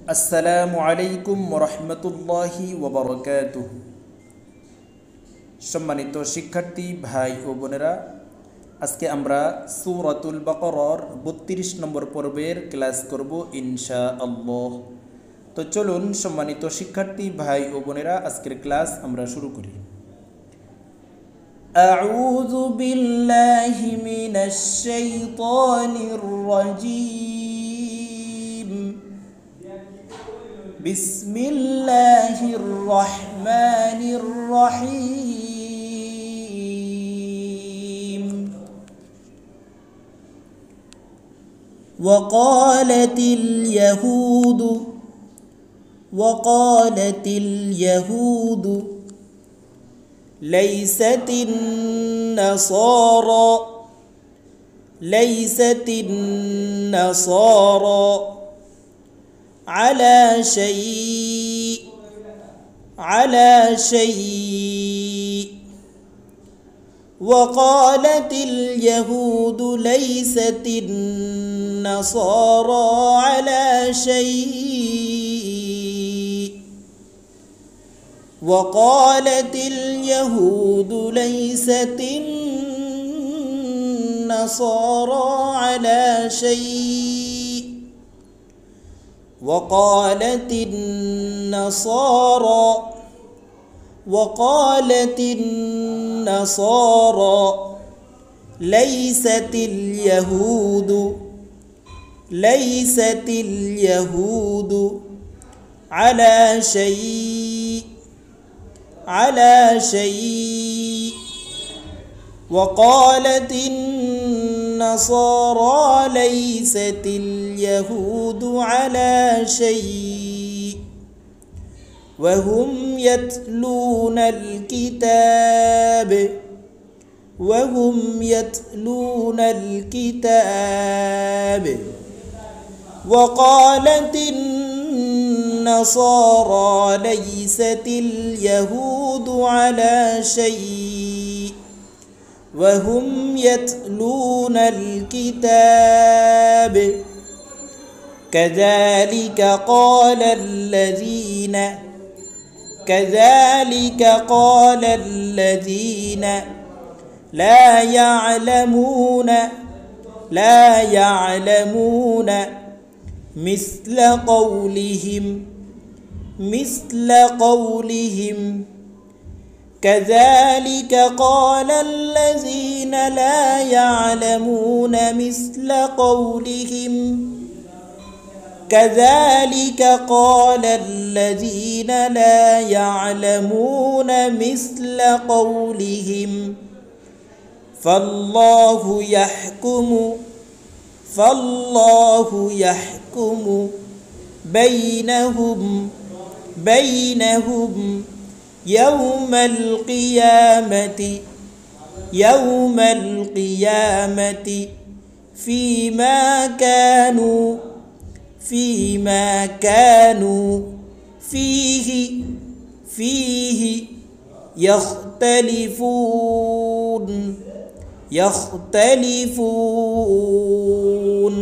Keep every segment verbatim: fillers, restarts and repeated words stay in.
আসসালামু আলাইকুম ওরহমতুল্লাহি ওবরকাতুহ। সম্মানিত শিক্ষার্থী ভাই ও বোনেরা, আজকে আমরা সূরাতুল বাকারার বত্রিশ নম্বর পর্বের ক্লাস করব ইনশাআল্লাহ। তো চলুন সম্মানিত শিক্ষার্থী ভাই ও বোনেরা, আজকের ক্লাস আমরা শুরু করি। আউযু বিল্লাহি মিনাশ শাইতানির রাজীম। বিসমিল্লাহির রহমানির রহিম। ওয়াকালাতিল ইয়াহুদু ওয়াকালাতিল ইয়াহুদু লাইসাতিন নাসারা লাইসাতিন নাসারা على شيء على شيء وقالت اليهود ليست النصارى على شيء وقالت اليهود ليست النصارى على شيء وقالت النصارى وقالت النصارى ليست اليهود ليست اليهود على شيء على شيء وقالت النصارى ليست اليهود على شيء وهم يتلون الكتاب وهم يتلون الكتاب وقالت النصارى ليست اليهود على شيء وهم يتلون الكتاب كذلك قال الذين كذلك قال الذين لا يعلمون لا يعلمون مثل قولهم مثل قولهم كذلك قال الذين لا يعلمون مثل قولهم كذلك قال الذين لا يعلمون مثل قولهم فالله يحكم فالله يحكم بينهم بينهم يوم القيامة يوم القيامة فيما كانوا فيما كانوا فيه فيه يختلفون يختلفون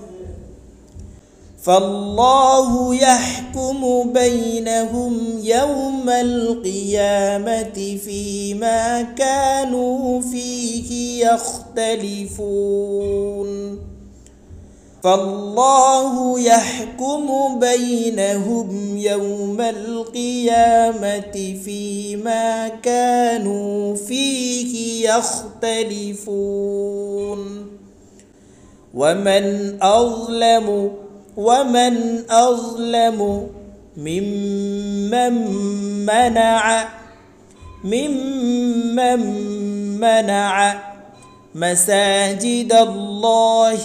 فالله يحكم بينهم يوم القيامة فيما كانوا فيه يختلفون فالله يحكم بينهم يوم القيامة فيما كانوا فيه يختلفون ومن أظلم ومن أظلم ممن منع ممن منع مساجد الله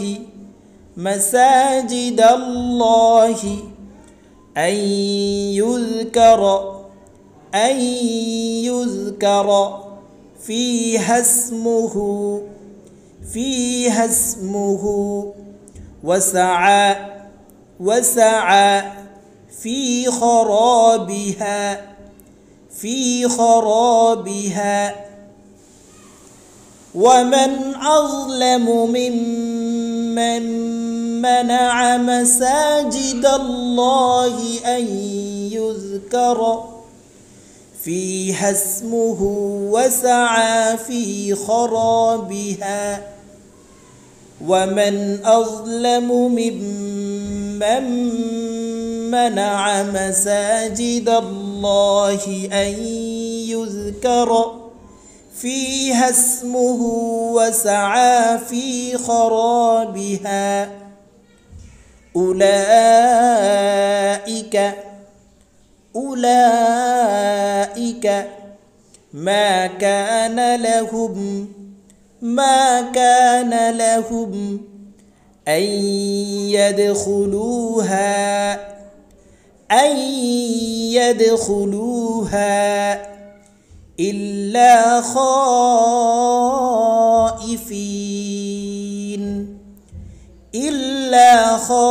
مساجد الله أن يذكر أن يذكر فيها اسمه فيها اسمه وسعى وسعى في خرابها في خرابها ومن أظلم ممن منع مساجد الله أن يذكر فيها اسمه وسعى في خرابها ومن أظلم ممن منع مساجد الله أن يذكر فيها اسمه وسعى في خرابها أولئك أولئك ما كان لهم ما كان لهم أن يدخلوها أن يدخلوها إلا خائفين إلا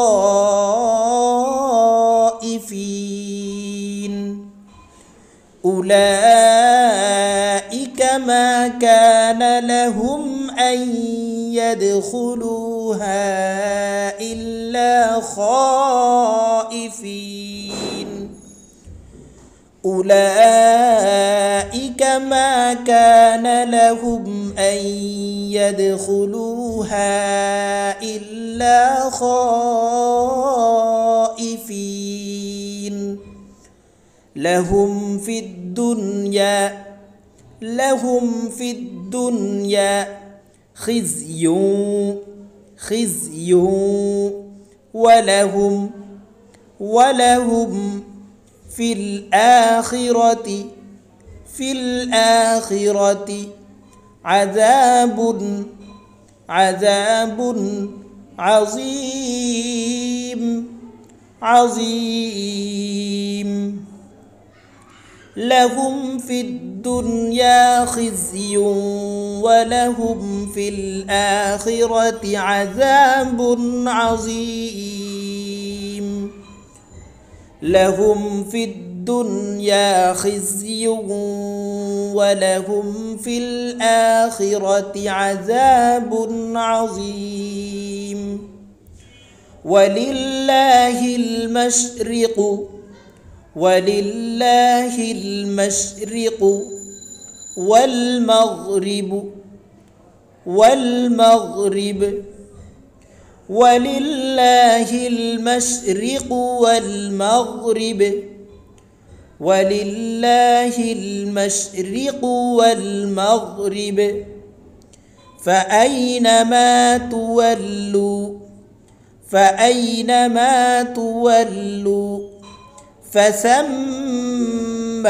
خائفين أولئك ما كان لهم أن يدخلوها إلا خائفين أولئك ما كان لهم أن يدخلوها إلا خائفين لهم في الدنيا لهم في الدنيا خزي خزي ولهم ولهم في الآخرة في الآخرة عذاب عذاب عظيم عظيم لهم في الدنيا خزي ولهم في الآخرة عذاب عظيم لهم في الدنيا خزي ولهم في الآخرة عذاب عظيم ولله المشرق ولله المشرق والمغرب والمغرب ولله المشرق والمغرب ولله المشرق والمغرب فأينما تولوا فأينما تولوا فثم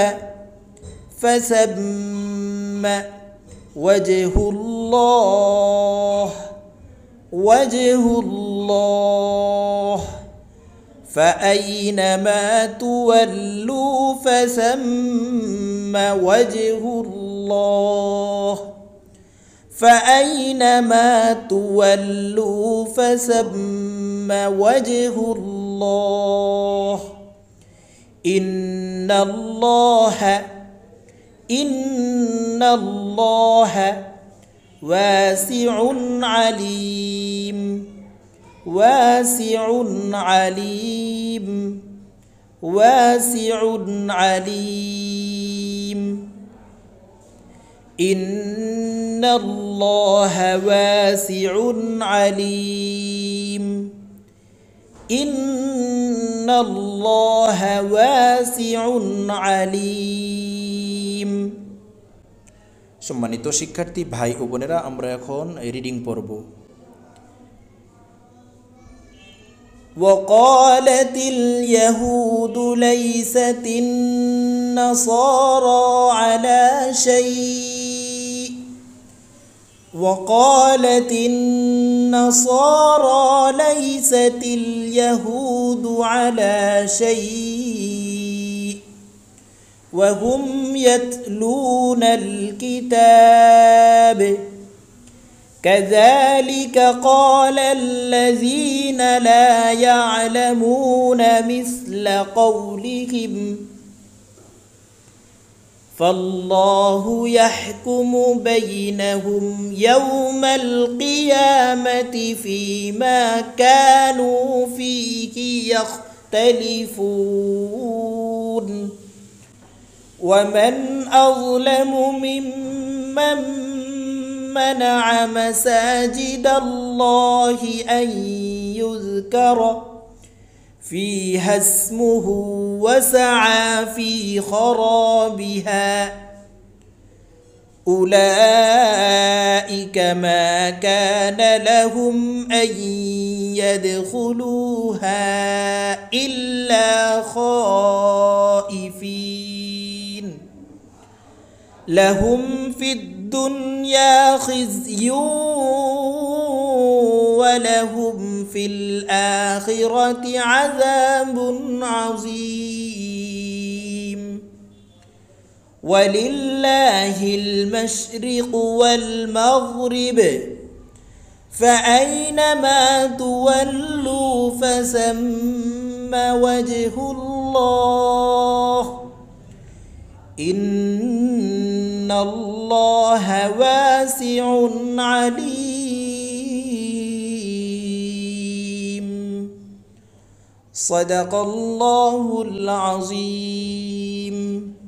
فثم وجه الله وجه الله فأينما تولوا فثم وجه الله فأينما تولوا فثم وجه الله إن الله إن الله واسع عليم واسع عليم واسع عليم إن الله واسع عليم إن الله واسع عليم সম্মানিত শিক্ষার্থী ভাই ও বোনেরা, আমরা এখন রিডিং পড়ব। وقالت اليهود ليست النصارى على شيء وقالت النصارى ليست اليهود على شيء وهم يتلون الكتاب كذلك قال الذين لا يعلمون مثل قولهم فالله يحكم بينهم يوم القيامة فيما كانوا فيه يختلفون ومن أظلم ممن منع مساجد الله أن يذكر فيها اسمه وسعى في خرابها أولئك ما كان لهم أن يدخلوها إلا خائفين لهم في الدنيا خزي ولهم في الآخرة عذاب عظيم ولله المشرق والمغرب فأينما تولوا فثم وجه الله إن الله واسع عليم صدق الله العظيم.